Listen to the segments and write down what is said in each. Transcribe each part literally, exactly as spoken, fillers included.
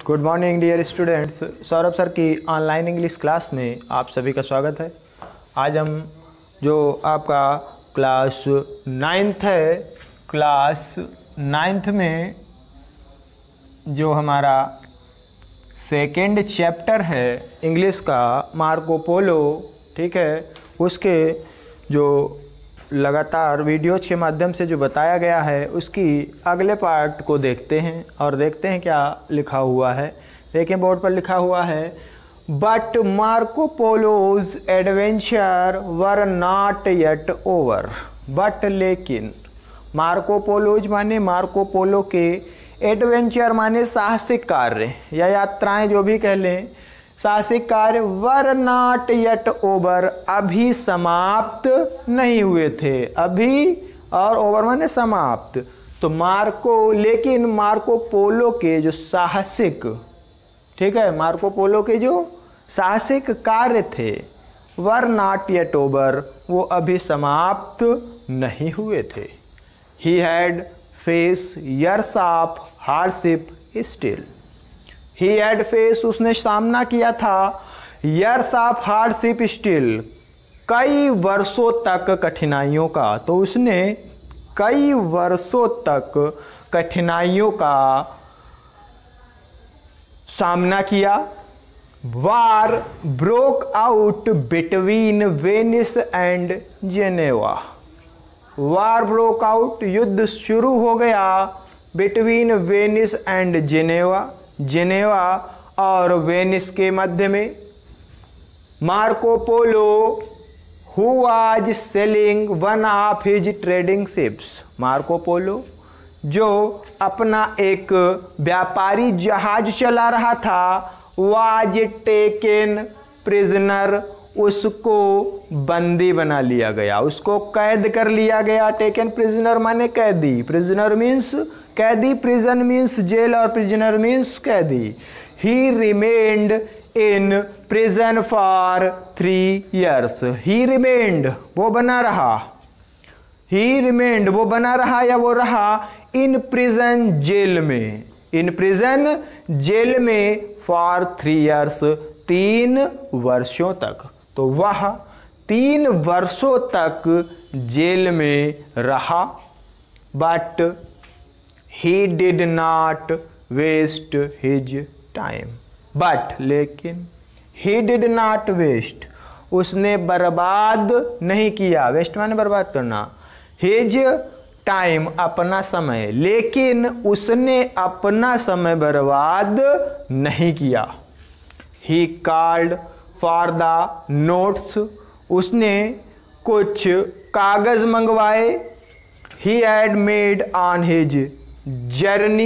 Good morning dear students. Saurabh sir की online English class में आप सभी का स्वागत है। आज हम जो आपका क्लास नाइन्थ है, क्लास नाइन्थ में जो हमारा सेकेंड चैप्टर है इंग्लिश का, मार्को पोलो, ठीक है, उसके जो लगातार वीडियोज़ के माध्यम से जो बताया गया है उसकी अगले पार्ट को देखते हैं और देखते हैं क्या लिखा हुआ है। देखें, बोर्ड पर लिखा हुआ है, but Marco Polo's adventure were not yet over. But लेकिन, मार्को पोलोज माने मार्को पोलो के, एडवेंचर माने साहसिक कार्य या यात्राएं जो भी कह लें, साहसिक कार्य वर नॉट येट ओवर, अभी समाप्त नहीं हुए थे। अभी और ओवर माने समाप्त। तो मार्को लेकिन मार्को पोलो के जो साहसिक, ठीक है, मार्को पोलो के जो साहसिक कार्य थे, वर नॉट येट ओवर, वो अभी समाप्त नहीं हुए थे। He had faced years of hardship still. He had faced, उसने सामना किया था, ईयर्स ऑफ हार्डशिप स्टिल, कई वर्षों तक कठिनाइयों का। तो उसने कई वर्षों तक कठिनाइयों का सामना किया। War broke out between Venice and Geneva. War broke out, युद्ध शुरू हो गया between Venice and Geneva, Geneva और वेनिस के मध्य में। Marco Polo who was sailing one of his trading ships. मार्को पोलो जो अपना एक व्यापारी जहाज चला रहा था, वाज टेकन प्रिजनर, उसको बंदी बना लिया गया, उसको कैद कर लिया गया। टेकन प्रिजनर माने कैदी, प्रिजनर मीन्स कैदी, प्रिजन मीन्स जेल और प्रिजनर मीन्स कैदी। He remained in prison for three years. He remained, वो बना रहा, ही रिमेन्ड, वो बना रहा या वो रहा, इन प्रिजन, जेल में, इन प्रिजन, जेल में, फॉर थ्री ईयर्स, तीन वर्षों तक। तो वह तीन वर्षों तक जेल में रहा। But he did not waste his time. But लेकिन, ही डिड नॉट वेस्ट, उसने बर्बाद नहीं किया, वेस्ट माने बर्बाद करना, हिज टाइम, अपना समय, लेकिन उसने अपना समय बर्बाद नहीं किया। He called for the notes, उसने कुछ कागज मंगवाए। He had made on his journey,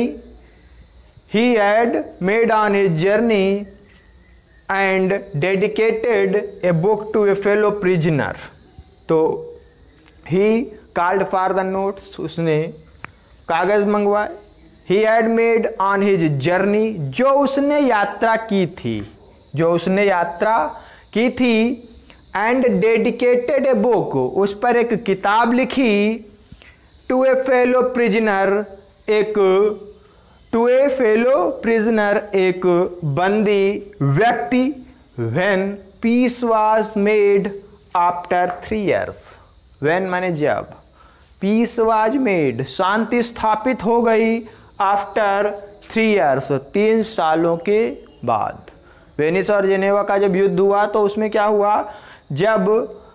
he had made on his journey and dedicated a book to a fellow prisoner. तो he called for the notes, उसने कागज मंगवाए। He had made on his journey, जो उसने यात्रा की थी, जो उसने यात्रा की थी, एंड डेडिकेटेड ए बुक, उस पर एक किताब लिखी, टू ए फेलो प्रिजनर, एक टू ए फेलो प्रिजनर, एक बंदी व्यक्ति, when peace was made after three years. When माने जब, पीस वाज मेड, शांति स्थापित हो गई, आफ्टर थ्री ईयर्स, तीन सालों के बाद। वेनिस और जेनेवा का जब युद्ध हुआ तो उसमें क्या हुआ, जब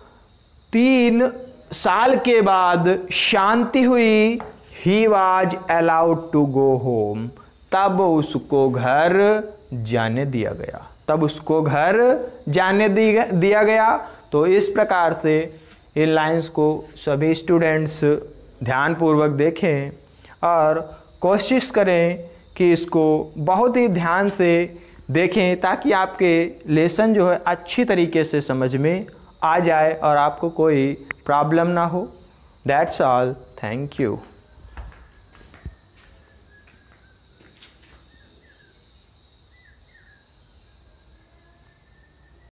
तीन साल के बाद शांति हुई, he was allowed to go home, तब उसको घर जाने दिया गया, तब उसको घर जाने दिया गया। तो इस प्रकार से इन लाइंस को सभी स्टूडेंट्स ध्यानपूर्वक देखें और कोशिश करें कि इसको बहुत ही ध्यान से देखें ताकि आपके लेसन जो है अच्छी तरीके से समझ में आ जाए और आपको कोई प्रॉब्लम ना हो। That's all, thank you.